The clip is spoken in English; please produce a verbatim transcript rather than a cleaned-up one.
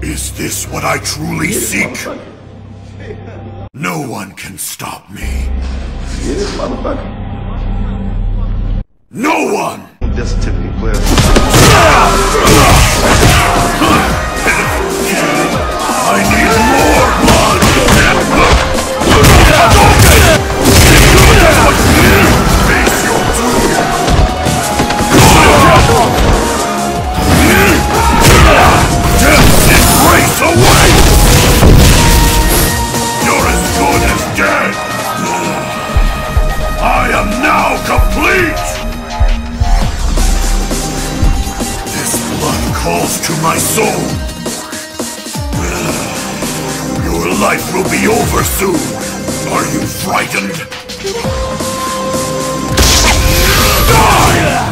Is this what I truly seek? No one can stop me. See this motherfucker? No one! Just typically player. I need more blood! Face your doom! Death is race away! You're as good as dead! I am now complete! This blood calls to my soul! Your life will be over soon! Are you frightened?